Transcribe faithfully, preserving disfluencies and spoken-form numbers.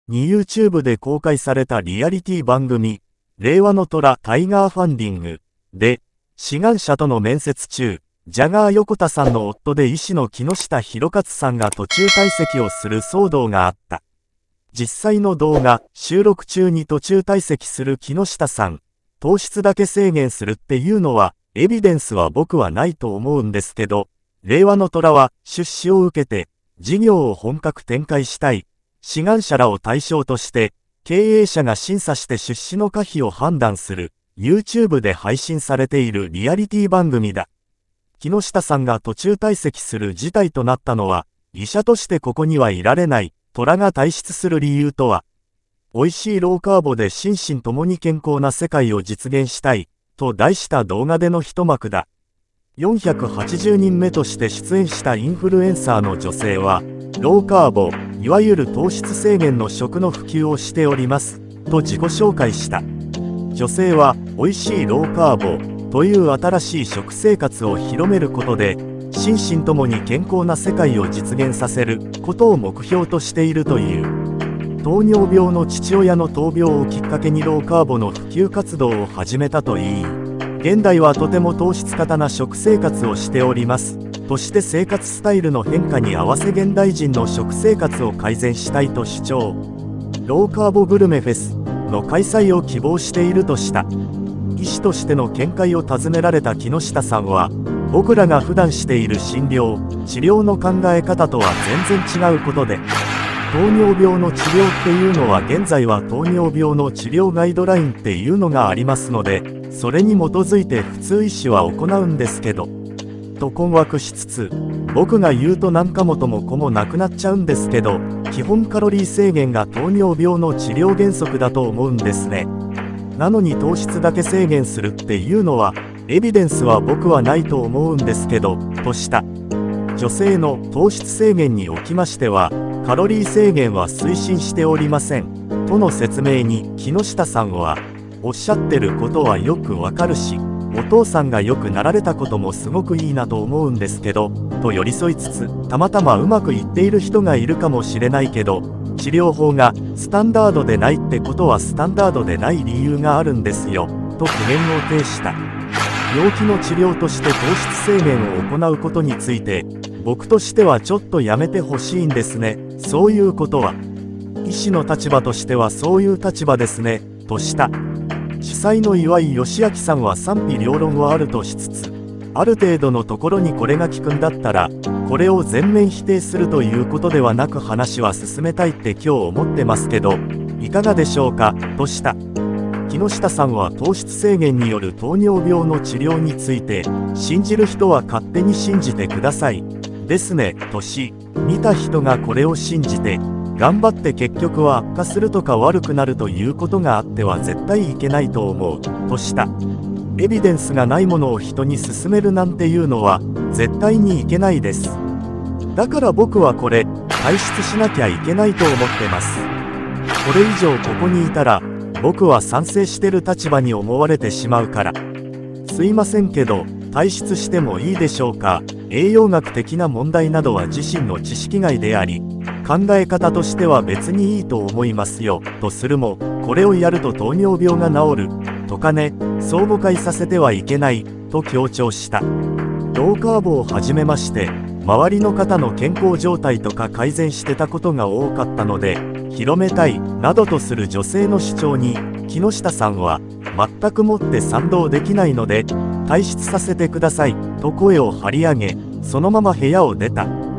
に YouTube で公開されたリアリティ番組、令和の虎タイガーファンディングで、志願者との面接中、ジャガー横田さんの夫で医師の木下博勝さんが途中退席をする騒動があった。実際の動画、収録中に途中退席する木下さん、糖質だけ制限するっていうのは、エビデンスは僕はないと思うんですけど、令和の虎は出資を受けて、事業を本格展開したい。志願者らを対象として、経営者が審査して出資の可否を判断する、YouTube で配信されているリアリティ番組だ。木下さんが途中退席する事態となったのは、医者としてここにはいられない、虎が退出する理由とは、美味しいローカーボで心身ともに健康な世界を実現したい、と題した動画での一幕だ。よんひゃくはちじゅうにんめとして出演したインフルエンサーの女性は、ローカーボ、いわゆる糖質制限の食の普及をしております、と自己紹介した。女性は、美味しいローカーボ、という新しい食生活を広めることで、心身ともに健康な世界を実現させることを目標としているという。糖尿病の父親の闘病をきっかけにローカーボの普及活動を始めたといい、現代はとても糖質過多な食生活をしております。として生活スタイルの変化に合わせ現代人の食生活を改善したいと主張。ローカーボグルメフェスの開催を希望しているとした。医師としての見解を尋ねられた木下さんは、僕らが普段している診療、治療の考え方とは全然違うことで、糖尿病の治療っていうのは現在は糖尿病の治療ガイドラインっていうのがありますので、それに基づいて普通医師は行うんですけど、と困惑しつつ、僕が言うとなんか元も子もなくなっちゃうんですけど、基本カロリー制限が糖尿病の治療原則だと思うんですね。なのに糖質だけ制限するっていうのは、エビデンスは僕はないと思うんですけど、とした。女性の糖質制限におきましては、カロリー制限は推進しておりません。との説明に木下さんは、おっしゃってることはよくわかるし、お父さんがよくなられたこともすごくいいなと思うんですけど、と寄り添いつつ、たまたまうまくいっている人がいるかもしれないけど、治療法がスタンダードでないってことはスタンダードでない理由があるんですよ、と苦言を呈した。病気の治療として糖質制限を行うことについて、僕としてはちょっとやめてほしいんですね。そういうことは。医師の立場としてはそういう立場ですね、とした。主催の岩井義明さんは賛否両論はあるとしつつ、ある程度のところにこれが効くんだったら、これを全面否定するということではなく話は進めたいって今日思ってますけど、いかがでしょうか、とした。木下さんは糖質制限による糖尿病の治療について、信じる人は勝手に信じてください。ですね、とし、見た人がこれを信じて、頑張って結局は悪化するとか悪くなるということがあっては絶対いけないと思う、とした。エビデンスがないものを人に勧めるなんていうのは、絶対にいけないです。だから僕はこれ、退出しなきゃいけないと思ってます。これ以上ここにいたら、僕は賛成してる立場に思われてしまうから。すいませんけど、退出してもいいでしょうか。栄養学的な問題などは自身の知識外であり、考え方としては別にいいと思いますよ、とするも、これをやると糖尿病が治る、とかね、そう誤解させてはいけない、と強調した。ローカーボをはじめまして、周りの方の健康状態とか改善してたことが多かったので、広めたい、などとする女性の主張に、木下さんは、全くもって賛同できないので、退出させてください、と声を張り上げ、そのまま部屋を出た。